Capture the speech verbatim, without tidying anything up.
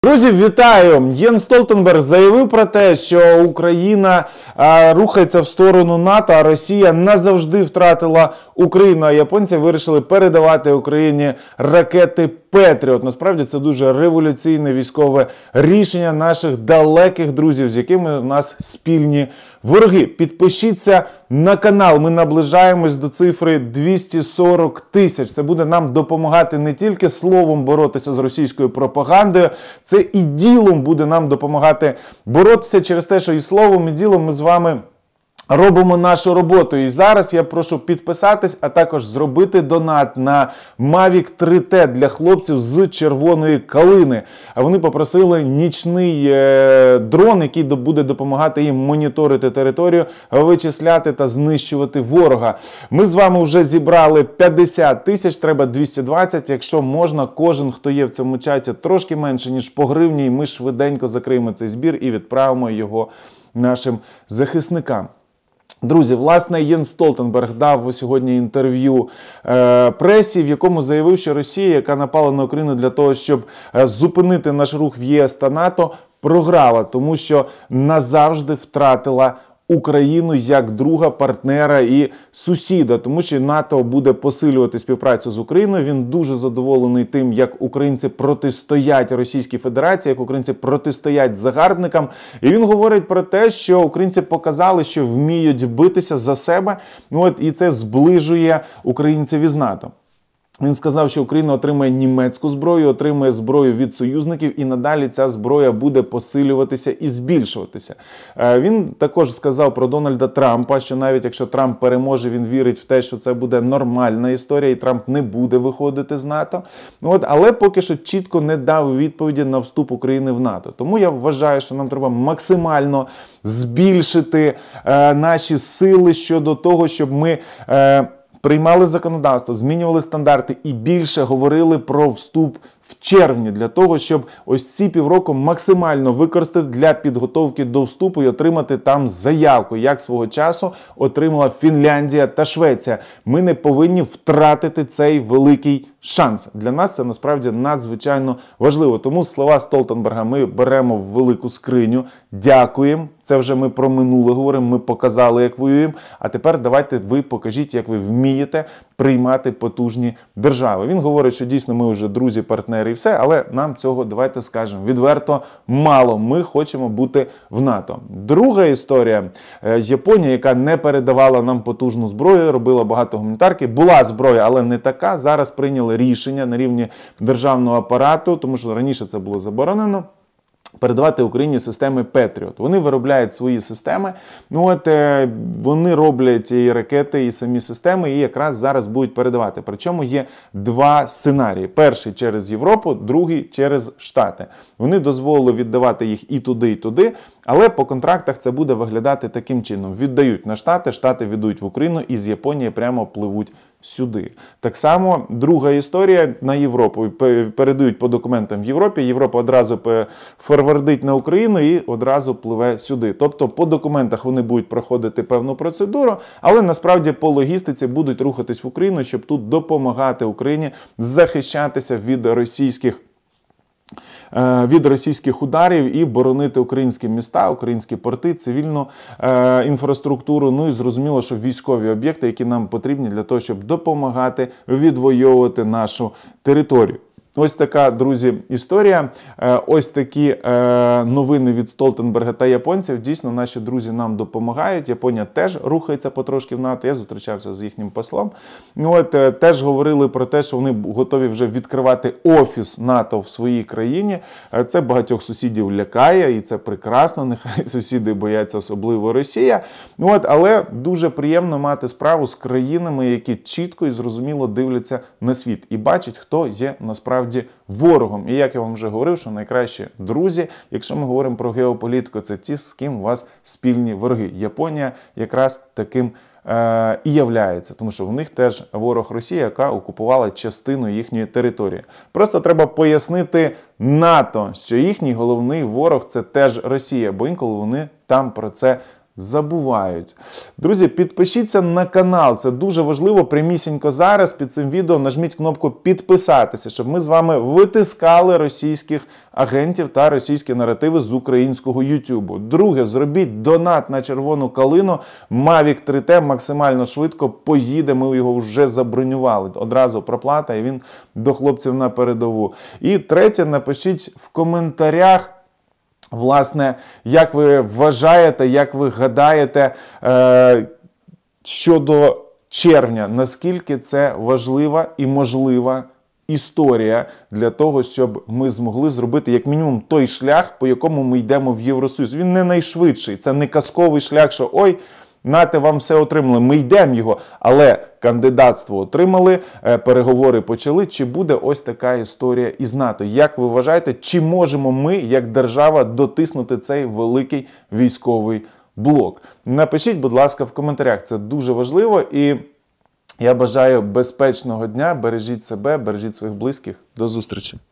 Друзі, вітаю! Єнс Столтенберг заявив про те, що Україна а, рухається в сторону НАТО, а Росія назавжди втратила Україну, а японці вирішили передавати Україні ракети Петріот. Насправді це дуже революційне військове рішення наших далеких друзів, з якими у нас спільні вороги. Підпишіться на канал, ми наближаємось до цифри двісті сорок тисяч. Це буде нам допомагати не тільки словом боротися з російською пропагандою, це і ділом буде нам допомагати боротися через те, що і словом, і ділом ми з вами робимо нашу роботу. І зараз я прошу підписатись, а також зробити донат на Мавік три Т для хлопців з Червоної Калини. А вони попросили нічний е, дрон, який буде допомагати їм моніторити територію, вичисляти та знищувати ворога. Ми з вами вже зібрали п'ятдесят тисяч, треба двісті двадцять. Якщо можна, кожен, хто є в цьому чаті, трошки менше, ніж по гривні, і ми швиденько закриємо цей збір і відправимо його нашим захисникам. Друзі, власне, Єнс Столтенберг дав сьогодні інтерв'ю е, пресі, в якому заявив, що Росія, яка напала на Україну для того, щоб е, зупинити наш рух в Є С та НАТО, програла, тому що назавжди втратила Україну як друга, партнера і сусіда, тому що НАТО буде посилювати співпрацю з Україною. Він дуже задоволений тим, як українці протистоять Російській Федерації, як українці протистоять загарбникам. І він говорить про те, що українці показали, що вміють битися за себе, ну от, і це зближує українців із НАТО. Він сказав, що Україна отримає німецьку зброю, отримає зброю від союзників, і надалі ця зброя буде посилюватися і збільшуватися. Він також сказав про Дональда Трампа, що навіть якщо Трамп переможе, він вірить в те, що це буде нормальна історія, і Трамп не буде виходити з НАТО. От, але поки що чітко не дав відповіді на вступ України в НАТО. Тому я вважаю, що нам треба максимально збільшити е, наші сили щодо того, щоб ми Е, приймали законодавство, змінювали стандарти і більше говорили про вступ в червні, для того, щоб ось ці півроку максимально використати для підготовки до вступу і отримати там заявку, як свого часу отримала Фінляндія та Швеція. Ми не повинні втратити цей великий шанс. Для нас це насправді надзвичайно важливо. Тому слова Столтенберга ми беремо в велику скриню, дякуємо. Це вже ми про минуле говоримо, ми показали, як воюємо. А тепер давайте ви покажіть, як ви вмієте приймати потужні держави. Він говорить, що дійсно ми вже друзі, партнери і все, але нам цього, давайте скажемо, відверто мало. Ми хочемо бути в НАТО. Друга історія. Японія, яка не передавала нам потужну зброю, робила багато гуманітарки. Була зброя, але не така. Зараз прийняли рішення на рівні державного апарату, тому що раніше це було заборонено, передавати Україні системи Петріот. Вони виробляють свої системи, ну от е, вони роблять і ракети, і самі системи, і якраз зараз будуть передавати. Причому є два сценарії. Перший через Європу, другий через Штати. Вони дозволили віддавати їх і туди, і туди, але по контрактах це буде виглядати таким чином. Віддають на Штати, Штати віддають в Україну, і з Японії прямо пливуть сюди. Так само друга історія на Європу. Передають по документам в Європі, Європа одразу форвардить на Україну і одразу пливе сюди. Тобто по документах вони будуть проходити певну процедуру, але насправді по логістиці будуть рухатись в Україну, щоб тут допомагати Україні захищатися від російських від російських ударів і боронити українські міста, українські порти, цивільну е, інфраструктуру, ну і зрозуміло, що військові об'єкти, які нам потрібні для того, щоб допомагати відвоювати нашу територію. Ось така, друзі, історія. Ось такі е, новини від Столтенберга та японців. Дійсно, наші друзі нам допомагають. Японія теж рухається потрошки в НАТО. Я зустрічався з їхнім послом. От, е, теж говорили про те, що вони готові вже відкривати офіс НАТО в своїй країні. Це багатьох сусідів лякає, і це прекрасно. Нехай сусіди бояться, особливо Росія. От, але дуже приємно мати справу з країнами, які чітко і зрозуміло дивляться на світ і бачать, хто є насправді ворогом. І як я вам вже говорив, що найкращі друзі, якщо ми говоримо про геополітику, це ті, з ким у вас спільні вороги. Японія якраз таким е, і являється, тому що в них теж ворог Росія, яка окупувала частину їхньої території. Просто треба пояснити НАТО, що їхній головний ворог – це теж Росія, бо інколи вони там про це забувають. Друзі, підпишіться на канал, це дуже важливо. Прямісінько зараз під цим відео нажміть кнопку підписатися, щоб ми з вами витискали російських агентів та російські наративи з українського Ютубу. Друге, зробіть донат на червону калину. Мавік три те максимально швидко поїде, ми його вже забронювали. Одразу проплата і він до хлопців на передову. І третє, напишіть в коментарях, власне, як ви вважаєте, як ви гадаєте е, щодо червня, наскільки це важлива і можлива історія для того, щоб ми змогли зробити як мінімум той шлях, по якому ми йдемо в Євросоюз. Він не найшвидший, це не казковий шлях, що ой, нате вам все отримали, ми йдемо його, але кандидатство отримали, переговори почали. Чи буде ось така історія із НАТО? Як ви вважаєте, чи можемо ми, як держава, дотиснути цей великий військовий блок? Напишіть, будь ласка, в коментарях, це дуже важливо, і я бажаю безпечного дня, бережіть себе, бережіть своїх близьких. До зустрічі!